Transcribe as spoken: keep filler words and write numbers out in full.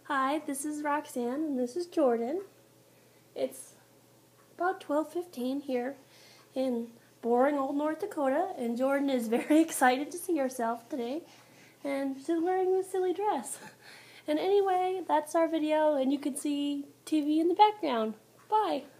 Hi, this is Roxanne and this is Jordan. It's about twelve fifteen here in boring old North Dakota, and Jordan is very excited to see herself today, and she's wearing this silly dress. And anyway, that's our video, and you can see T V in the background. Bye!